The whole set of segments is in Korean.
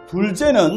둘째는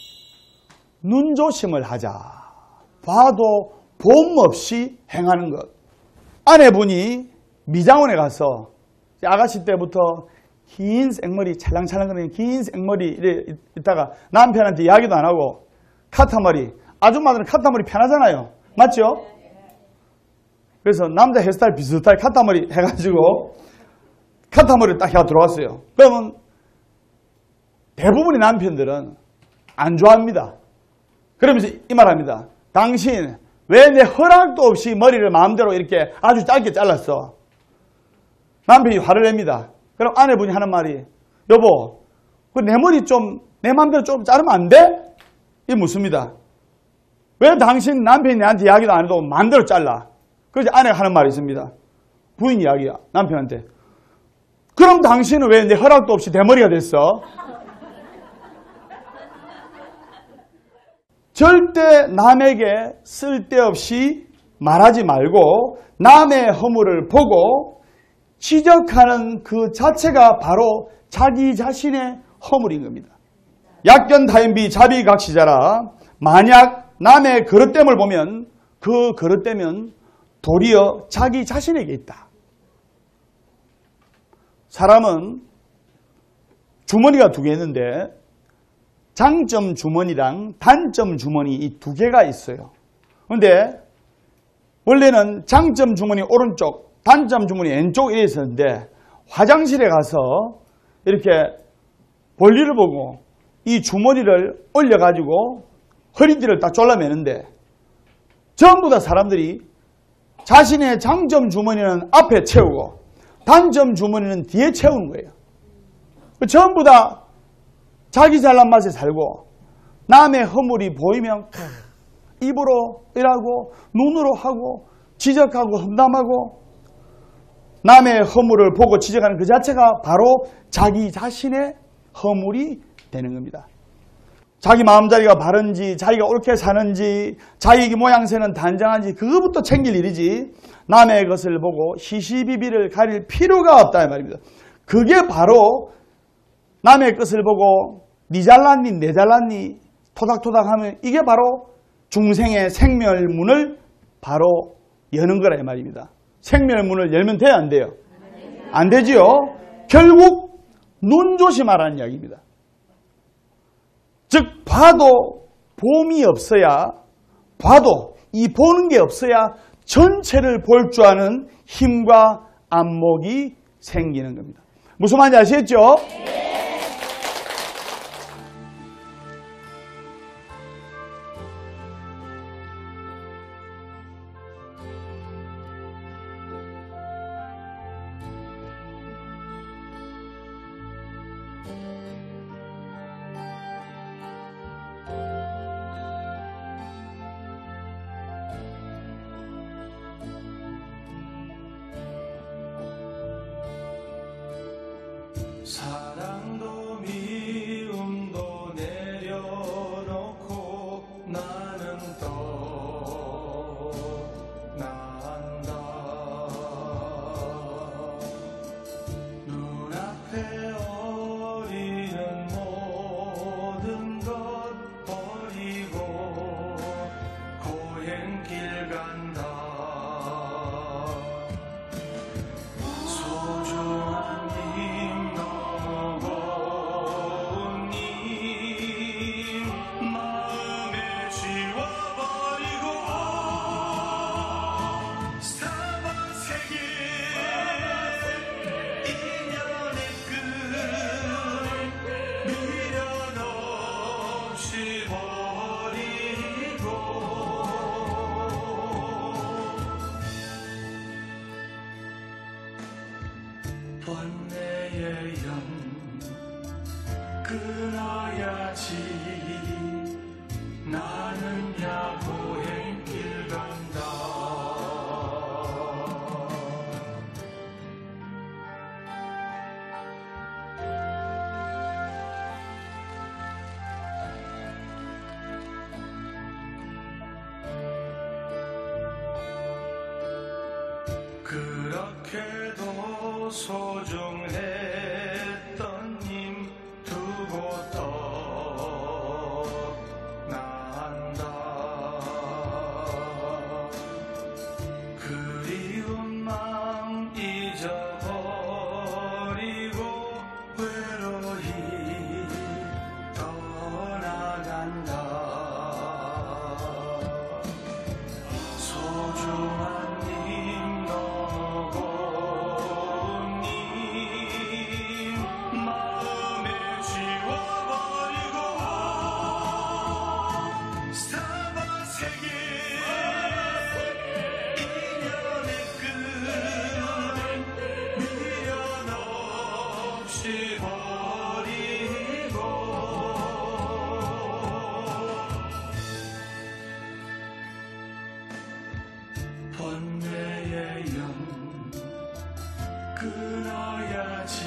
눈조심을 하자. 봐도 봄 없이 행하는 것. 아내분이 미장원에 가서 아가씨 때부터 긴 생머리, 찰랑찰랑거리는 긴 생머리 있다가 남편한테 이야기도 안 하고 카타머리, 아줌마들은 카타머리 편하잖아요. 맞죠? 그래서 남자 헤어스타일 비슷하게 카타머리 해가지고 카타머리를 딱 해가 들어왔어요. 그러면 대부분의 남편들은 안 좋아합니다. 그러면서 이 말합니다. 당신 왜 내 허락도 없이 머리를 마음대로 이렇게 아주 짧게 잘랐어? 남편이 화를 냅니다. 그럼 아내분이 하는 말이, 여보, 내 머리 좀 내 마음대로 좀 자르면 안 돼? 이 묻습니다. 왜 당신 남편이 내한테 이야기도 안 해도 마음대로 잘라? 그래서 아내가 하는 말이 있습니다. 부인 이야기야, 남편한테. 그럼 당신은 왜 내 허락도 없이 대머리가 됐어? 절대 남에게 쓸데없이 말하지 말고 남의 허물을 보고 지적하는 그 자체가 바로 자기 자신의 허물인 겁니다. 약견다인비 자비각시자라. 만약 남의 그릇됨을 보면 그 그릇됨은 도리어 자기 자신에게 있다. 사람은 주머니가 두 개 있는데 장점 주머니랑 단점 주머니 이 두 개가 있어요. 그런데 원래는 장점 주머니 오른쪽, 단점 주머니 왼쪽 이래 있었는데 화장실에 가서 이렇게 볼일을 보고 이 주머니를 올려가지고 허리띠를 딱 졸라매는데 전부 다 사람들이 자신의 장점 주머니는 앞에 채우고 단점 주머니는 뒤에 채우는 거예요. 전부 다 자기 잘난 맛에 살고 남의 허물이 보이면 입으로 일하고 눈으로 하고 지적하고 험담하고 남의 허물을 보고 지적하는 그 자체가 바로 자기 자신의 허물이 되는 겁니다. 자기 마음자리가 바른지 자기가 옳게 사는지 자기 모양새는 단정한지 그것부터 챙길 일이지 남의 것을 보고 시시비비를 가릴 필요가 없다 이 말입니다. 그게 바로 남의 것을 보고 니 잘났니 내 잘났니 토닥토닥 하면 이게 바로 중생의 생멸문을 바로 여는 거라 이 말입니다. 생멸문을 열면 돼요 안 돼요? 안 되지요. 결국 눈 조심하라는 이야기입니다. 즉 봐도 봄이 없어야 봐도 이 보는 게 없어야 전체를 볼 줄 아는 힘과 안목이 생기는 겁니다. 무슨 말인지 아시겠죠? 사랑도 미움도 내려놓고 나는 떠난다. 눈앞에 어리는 모든 것 버리고 고행길 간다. 소중한 번뇌의 연 끊어야지. 나는 야고행길 간다. 그렇게도 소중했던 님 두고 떠 번뇌의 영 끊어야지.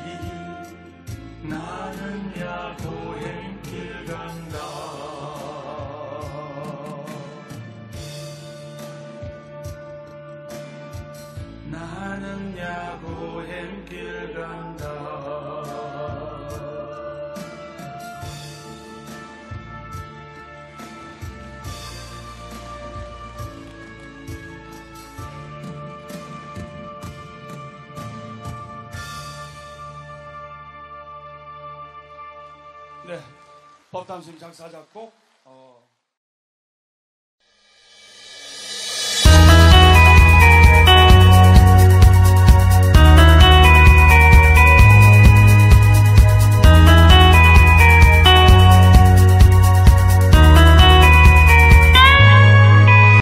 나는 야고행 길 간다. 나는 야고행 길 간다. 네, 법담 선생님 작사 작곡